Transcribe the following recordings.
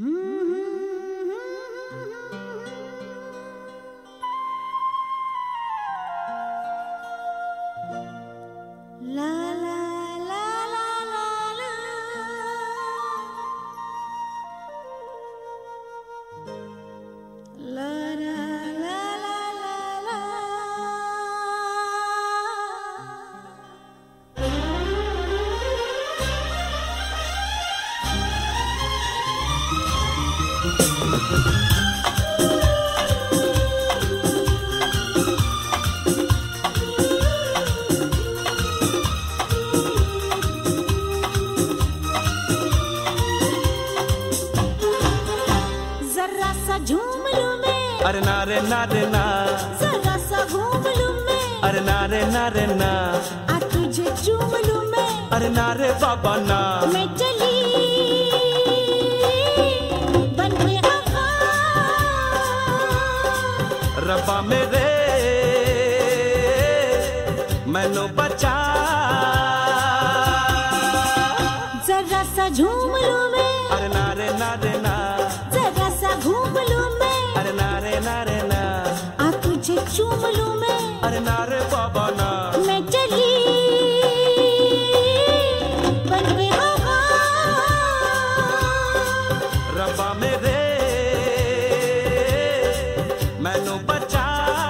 अरे नारे नारे ना, जरा सा घूम लूं मैं, अरे नारे नारे ना, आ तुझे चूम लूं मैं, अरे नारे बाबा ना, मैं चली बन के आका रब्बा मेरे मैनू बचा, जरा सा झूम लूं मैं, अरे नारे नारे ना, जरा सा घूम लूं मैं, अरे नारे नारे ना, आ तुझे चूम लूं मैं, अरे नारे बाबा ना, मैं चली बन के आका रब्बा मेरे मैनू बचा।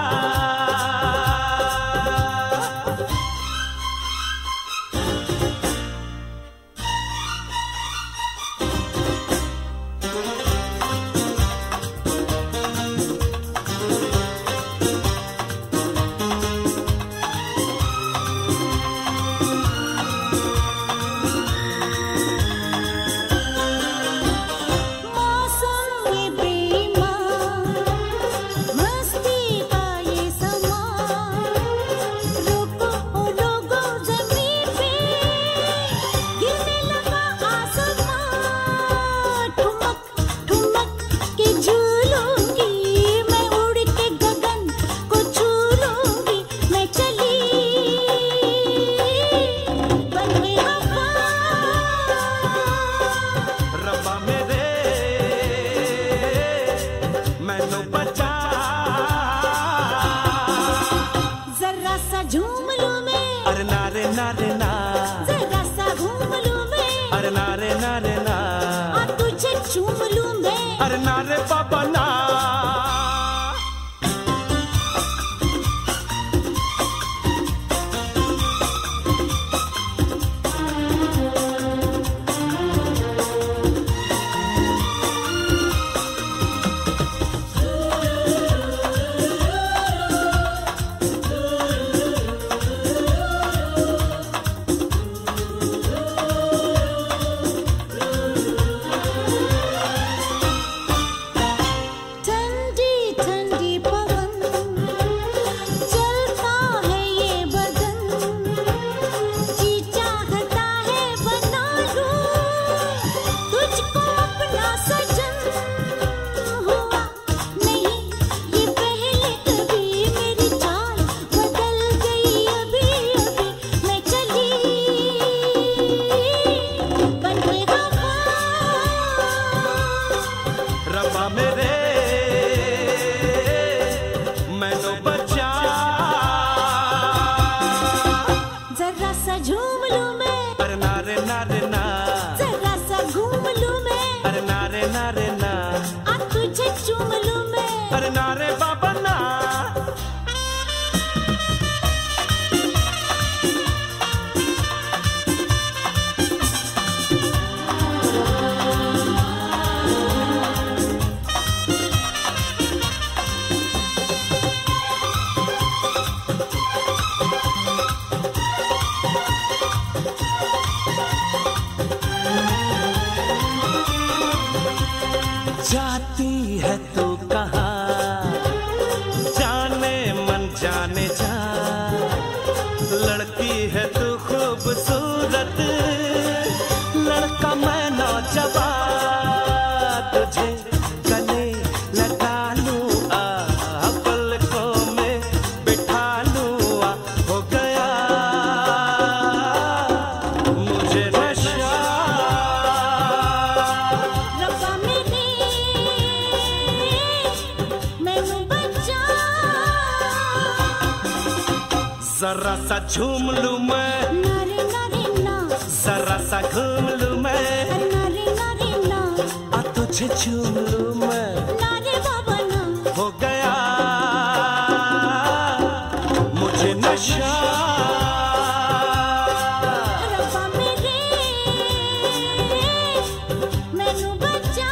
अरे नारे बाबा ना, जाती है तू कहाँ जाने मन जाने जा, लड़की है तू खूबसूरत लड़का मैं नौजवान, तुझे गले लगा लूं आ पलकों में बिठा लूं आ, हो गया मुझे नशा रब्बा मेरे जरा सा झूम लूं मैं, नारे नारे ना, जरा सा घूम लूं मैं, नारे नारे ना, आ तुझे झूम लूं मैं, नारे बाबा ना, हो गया मुझे नशा। रब्बा मेरे मैनू बचा।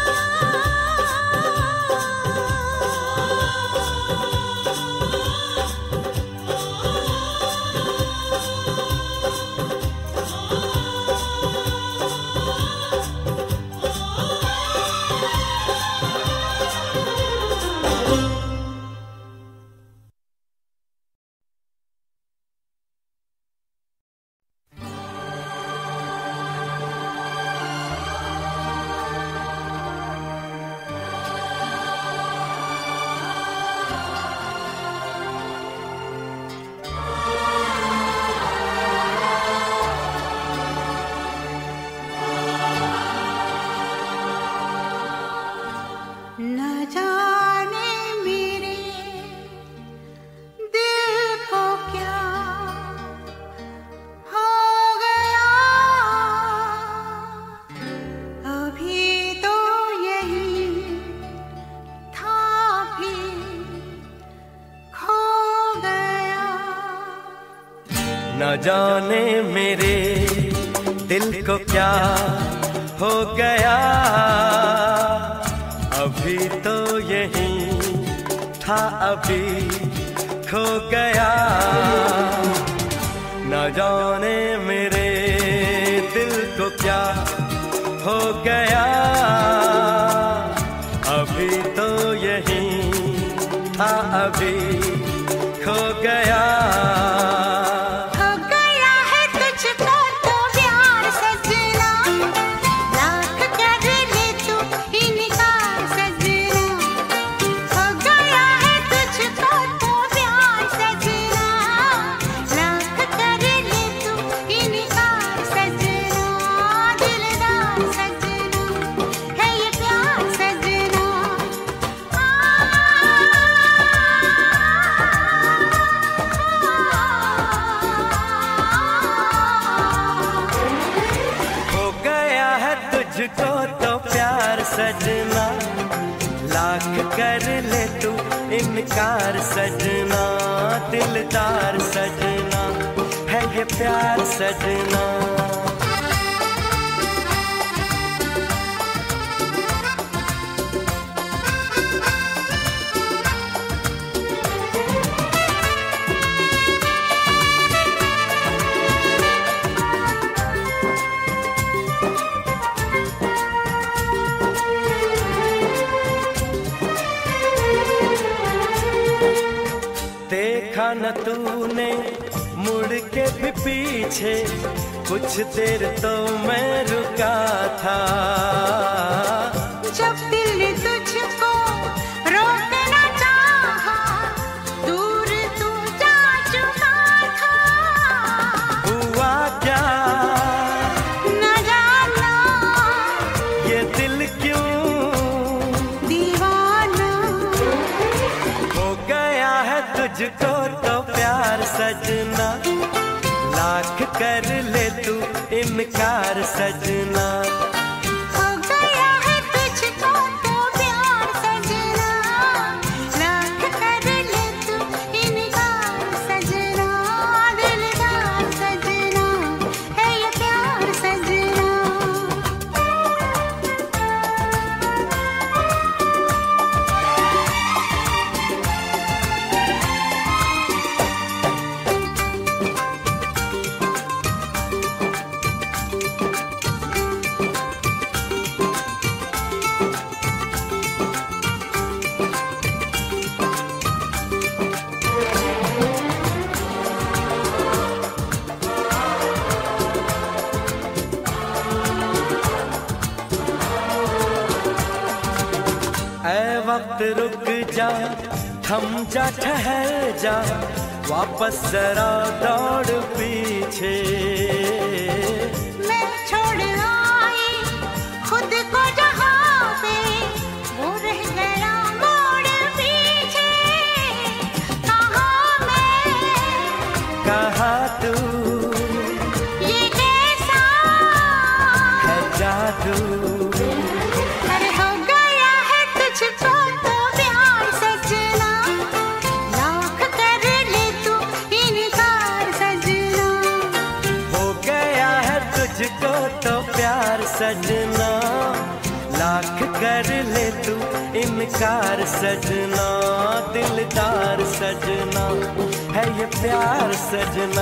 न जाने मेरे दिल को क्या हो गया, अभी तो यही था फिर खो गया। न जाने मेरे दिल को क्या हो गया, अभी तो यही था अभी खो गया। न जाने मेरे दिल को क्या हो गया, अभी तो यही था अभी खो गया। हो गया है तुझको तो प्यार सजना, लाख कर ले तू इनकार सजना। हो गया है तुझको तो प्यार सजना, लाख कर ले तू इनकार सजना। दिलदार सजना है ये प्यार सजना। हो गया है तुझको तो प्यार सजना, लाख कर ले तू इनकार सजना। दिलदार सजना है ये प्यार सजना। देखा न तूने मुड़ के भी पीछे, कुछ देर तो मैं रुका था। जब दिल ने तुझको रोकना चाहा, दूर तू जा चुका था। हुआ क्या न जाना ये दिल क्यों दीवाना, हो गया है तुझको तो प्यार सजना, लाख कर ले तू इनकार सजना। हो गया है तुझको तो प्यार सजना, लाख कर ले तू इनकार सजना। दिलदार सजना है ये प्यार सजना। ऐ वक्त रुक जा, थम जा, ठहर जा, वापस जरा दौड़ पीछे। मैं छोड़ आई खुद को जहाँ पे, वो रह गया मोड़ पीछे। कहाँ मैं सजना, लाख कर ले तू इनकार सजना, दिलदार सजना है ये प्यार सजना।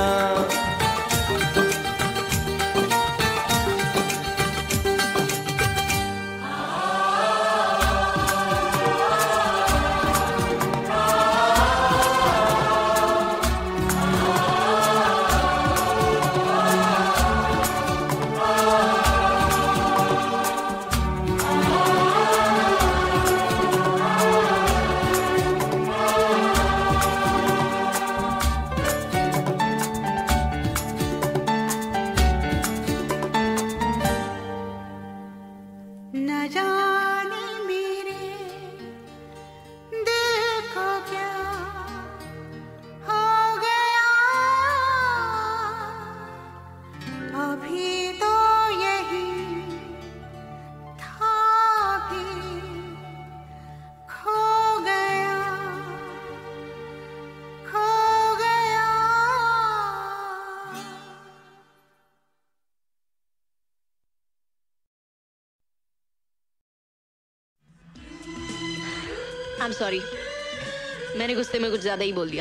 I'm sorry, मैंने गुस्से में कुछ ज्यादा ही बोल दिया।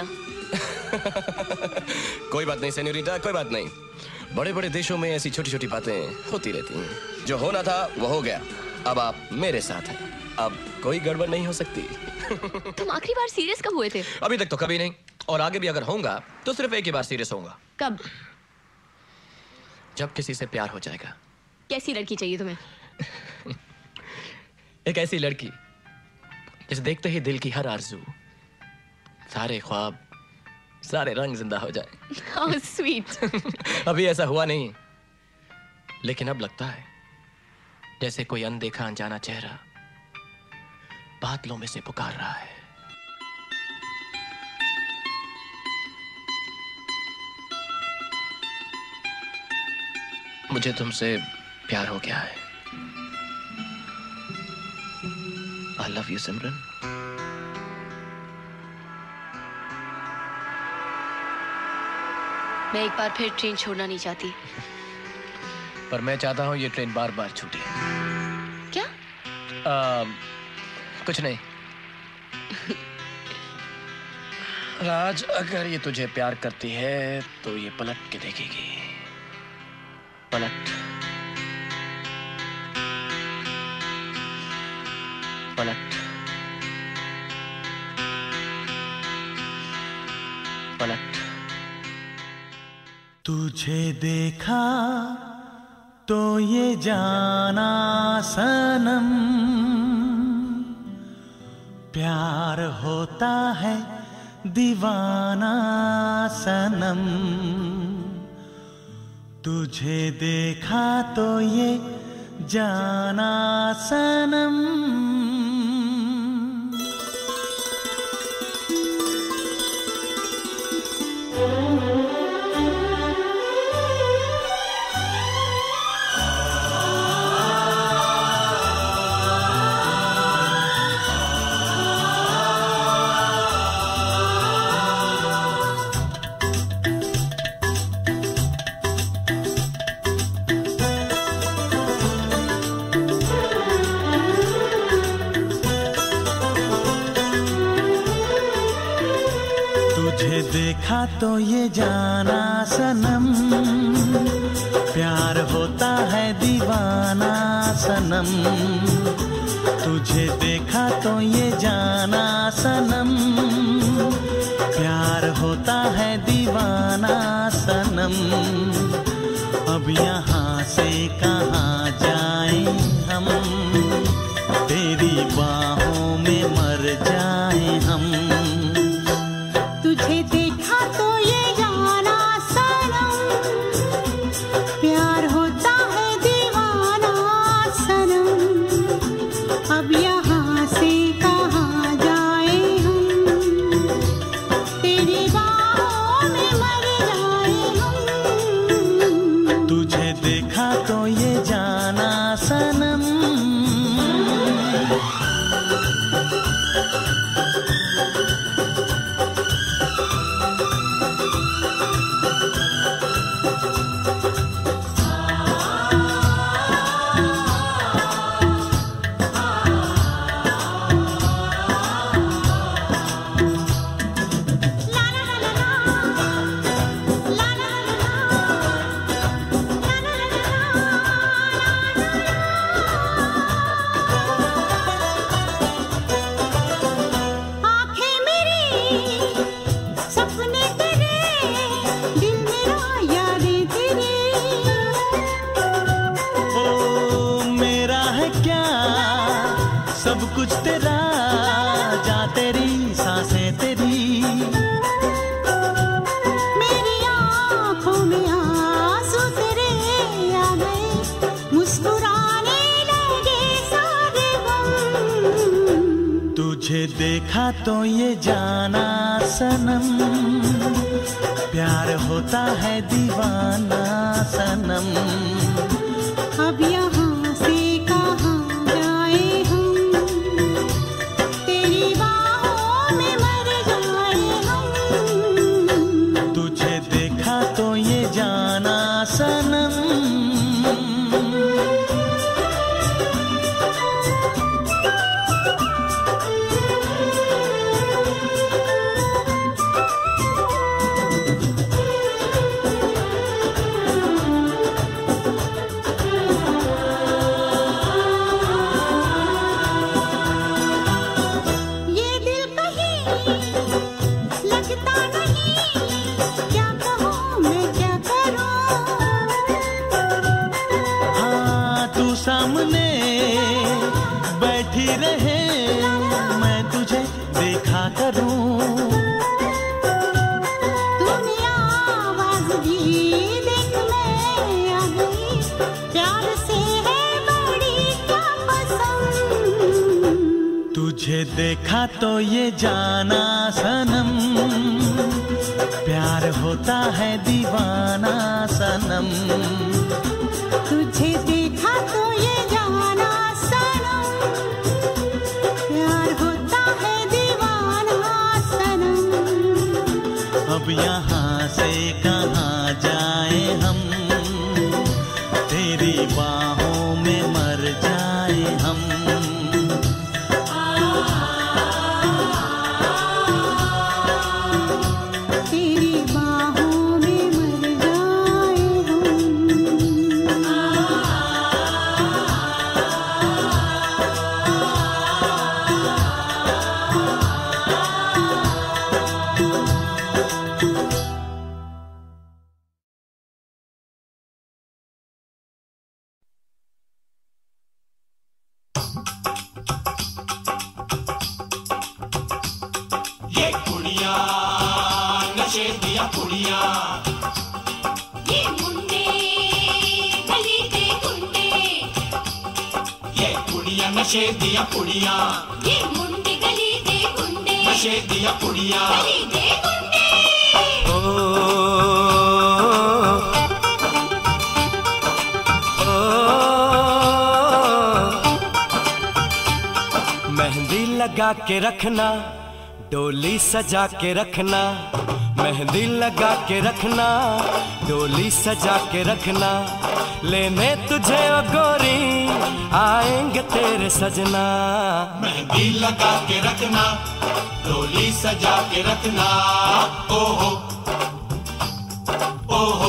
कोई बात नहीं सेन्योरिटा, कोई बात नहीं। बड़े बड़े देशों में ऐसी छोटी छोटी बातें होती रहती हैं। जो होना था वो हो गया, अब आप मेरे साथ हैं, अब कोई गड़बड़ नहीं हो सकती। तुम आखिरी बार सीरियस कब हुए थे? अभी तक तो कभी नहीं, और आगे भी अगर होऊंगा तो सिर्फ एक ही बार सीरियस होऊंगा। कब? जब किसी से प्यार हो जाएगा। कैसी लड़की चाहिए तुम्हें? एक ऐसी लड़की जिसे देखते ही दिल की हर आरज़ू, सारे ख्वाब, सारे रंग जिंदा हो जाए। How sweet। अभी ऐसा हुआ नहीं, लेकिन अब लगता है जैसे कोई अनदेखा अनजाना चेहरा बादलों में से पुकार रहा है। मुझे तुमसे प्यार हो गया है। I love you, सिमरन। मैं एक बार फिर ट्रेन छोड़ना नहीं चाहती। पर मैं चाहता हूं ये ट्रेन बार बार छूटे। क्या? कुछ नहीं। राज, अगर ये तुझे प्यार करती है तो ये पलट के देखेगी। पलट पलट पलट। तुझे देखा तो ये जाना सनम, प्यार होता है दीवाना सनम। तुझे देखा तो ये जाना सनम। देखा तो ये जाना सनम, प्यार होता है दीवाना सनम। तुझे देखा तो ये जाना सनम, प्यार होता है दीवाना सनम। अब यहाँ से कहाँ जाएं हम, तेरी बाहों में मर जाएं हम। तुझे देखा तो ये जाना सनम, प्यार होता है दीवाना सनम। अब यहाँ से कहाँ जाए हम, तेरी बाहों में मर जाए हम। तुझे देखा तो ये जाना सनम। सब कुछ तेरा, जा तेरी सांसें तेरी। मेरी आँखों में आंसू तेरे आ गए, मुस्कुराने लगे सारे गम। तुझे देखा तो ये जाना सनम, प्यार होता है दीवाना सनम। अब यहाँ से कहाँ जाए हम, तेरी बाहों में मर जाए हम। तुझे देखा तो ये जाना सनम। सामने बैठी रहे, मैं तुझे देखा करूं। तूने आवाज दी, देख मैं आ गई, प्यार से है बड़ी क्या पसंद। तुझे देखा तो ये जाना सनम, प्यार होता है दीवाना सनम। तुझे देखा तो ये जाना सनम, प्यार होता है दीवाना सनम। अब यहाँ से कहाँ जाए हम, तेरी बाहों में मर जाए हम। तेरी बाहों में मर जाए हम। ये कुड़ियाँ नशे दिया कुड़ियाँ, ये मुंडे गली के गुंडे, ये कुड़ियाँ नशे दिया कुड़ियाँ, ये मुंडे गली के गुंडे, नशे दिया कुड़ियाँ। गली के गुंडे। मेहंदी लगा के रखना, डोली सजा के रखना, मेहंदी लगा के रखना, डोली सजा के रखना। लेने तुझे ओ गोरी आएंगे तेरे सजना। मेहंदी लगा के रखना, डोली सजा के रखना। ओहो ओहो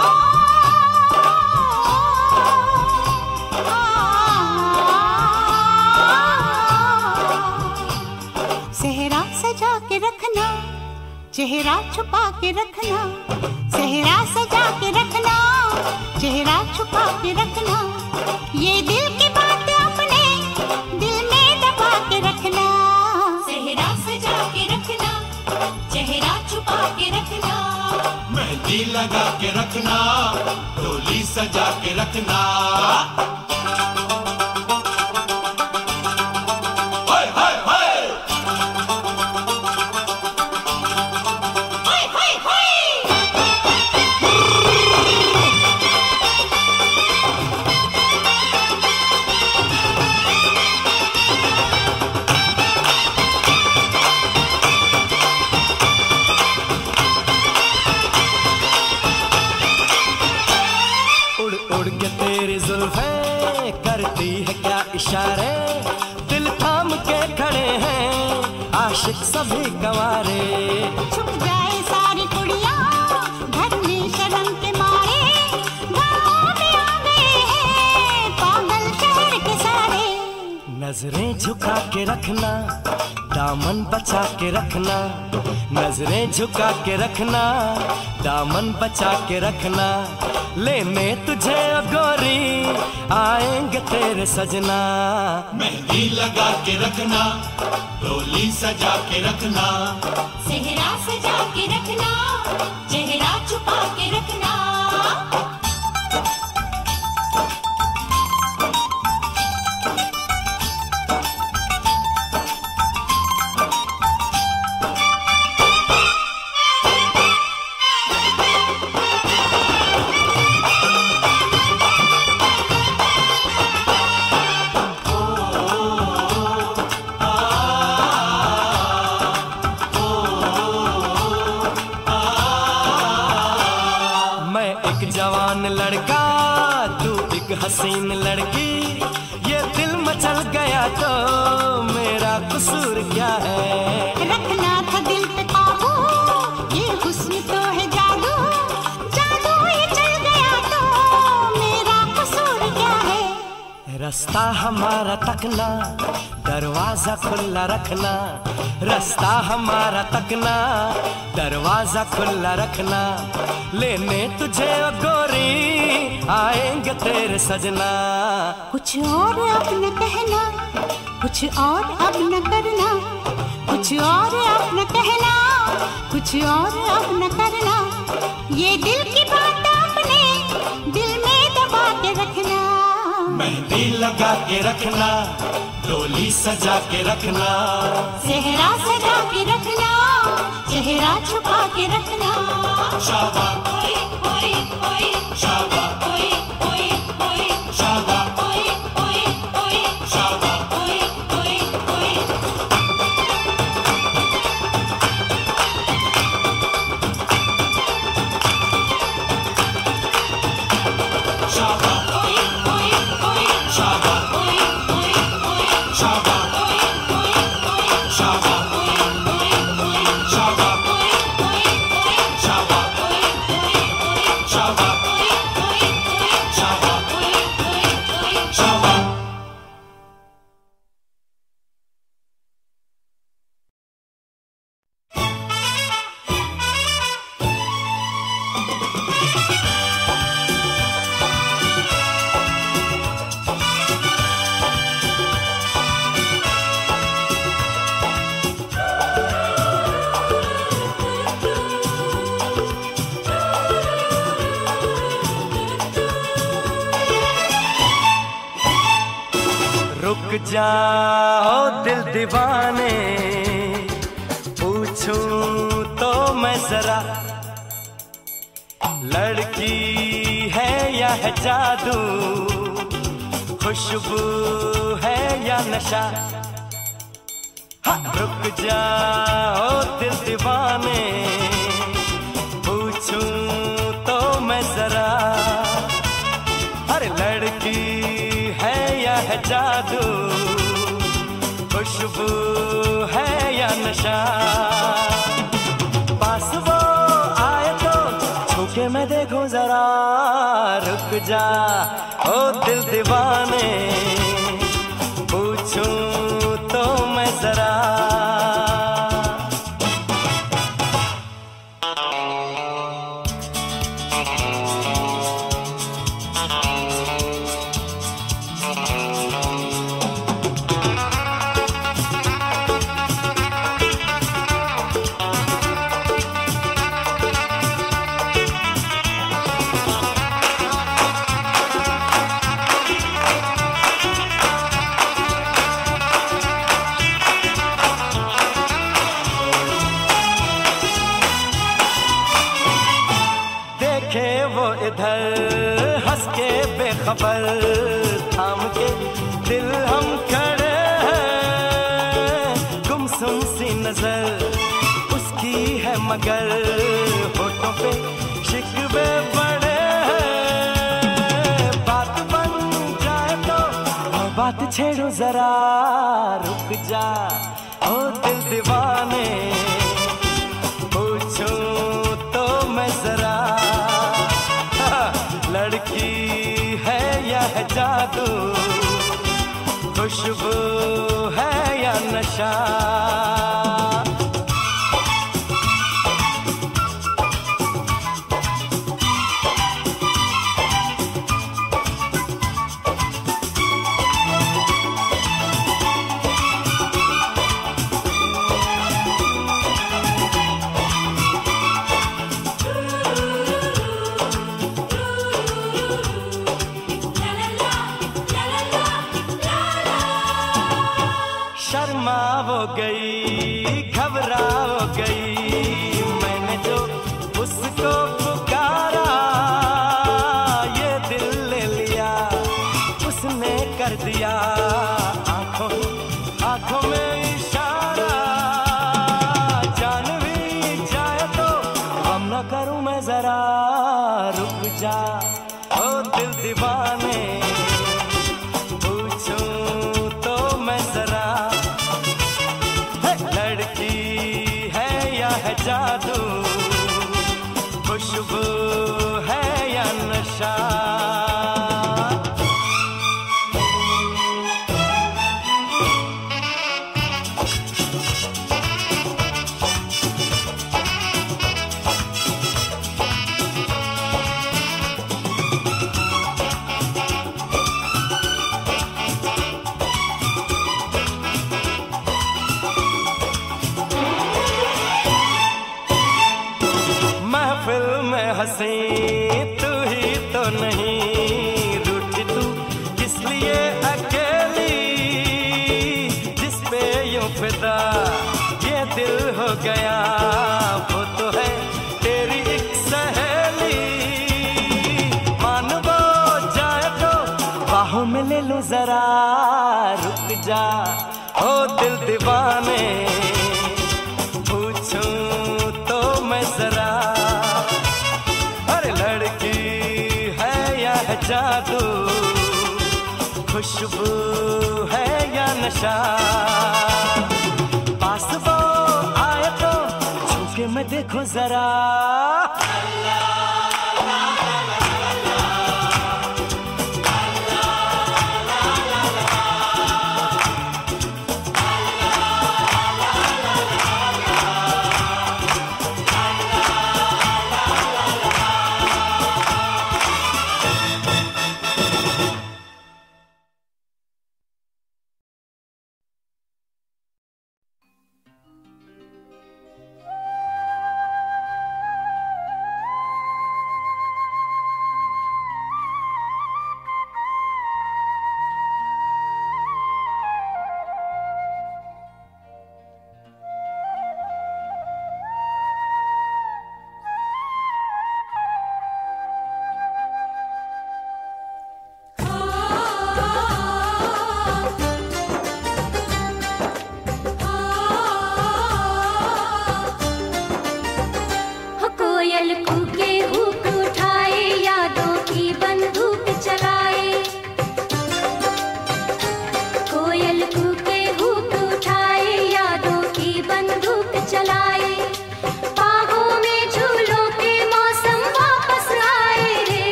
सेहरा सजा के रखना, चेहरा छुपा के रखना, सेहरा सजा के रखना, चेहरा छुपा के रखना। ये दिल की बात अपने दिल में दबा के रखना। सेहरा सजा के रखना, चेहरा छुपा के रखना। मेहंदी लगा के रखना, डोली सजा के रखना। करती है क्या इशारे, दिल थाम के खड़े हैं आशिक सभी गंवारे। छुप जाए सारी कुड़ियाँ घर में शर्म के मारे, गाँव में आ गए हैं पागल शहर के सारे। नजरें झुका के रखना, दामन बचा के रखना, नजरें झुका के रखना, दामन बचा के रखना, लेने तुझे गोरी आएंगे तेरे सजना। मेहंदी लगा के रखना, डोली सजा के रखना, सेहरा सजा के रखना, चेहरा छुपा के रखना। लड़का तू एक हसीन लड़की, ये दिल मचल गया तो मेरा कसूर क्या है। रखना था दिल पे काबू, ये हुस्न तो है जादू, जादू ये चल गया तो मेरा कसूर क्या है। रास्ता हमारा तकना, दरवाजा खुला रखना, रास्ता हमारा तकना, दरवाजा खुला रखना, लेने तुझे गोरी आएंगे तेरे सजना। कुछ और अब न कहना, कुछ और अब न करना, कुछ और अब न कहना, कुछ और अब न करना, ये दिल की बात अपने दिल में दबा के रखना। मेहंदी लगा के रखना, डोली सजा के रखना, सेहरा सजा के रखना, चेहरा छुपा के रखना। शाबा ओए ओए ओए शाबा ओए ओए ओए शाबा ओए ओए ओए शाबा ओए ओए ओए। शाबा ओए ओए ओए शाबा ओए ओए ओए शाबा ओए ओए ओए शाबा ओए ओए ओए शाबा ओए ओए ओए शाबा ओए ओए ओए शाबा ओए ओए ओए शाबा ओए ओए ओए। शाबा। रुक जाओ दिल दीवाने, पूछूं तो मैं जरा, लड़की है या है जादू, खुशबू है या नशा। हाँ, रुक जाओ दिल दीवाने, पूछूं तो मैं जरा, अरे लड़की है या है जादू, खुशबू है या नशा। पास वो आए तो छूके मैं देखूं जरा, रुक जा ओ दिल दीवाने, पूछूं तो मैं जरा। इधर हंस के बेखबर, थाम के दिल हम खड़े हैं, गुमसुम सी नजर उसकी है मगर, होठों पे शिकवे बड़े हैं। बात बन जाए तो बात छेड़ो जरा, रुक जा ओ दिल दीवाने, पूछूं तो मैं जरा, लड़की है या है जादू, खुशबू खुशबू है या नशा। शर्मा वो गई, घबरा वो गई, मैंने जो उसको पुकारा, ये दिल ले लिया उसने कर दिया, आंखों आंखों में इशारा। जान भी जाए तो हम न करूं मैं जरा, रुक जा ओ दिल दीवाने, पूछूं तो मैं जरा, लड़की है या है जादू, खुशबू है या नशा। हंसी तू ही तो नहीं, रूठी तू किस लिए अकेली, जिस पे यूं फिदा ये दिल हो गया, वो तो है तेरी एक सहेली। मान वो जाए तो बाहों में ले लो जरा, रुक जा ओ दिल दीवाने, पूछूं तो मैं जरा, जादू खुशबू है या नशा। पास वो आए तो छूके मैं देखो जरा,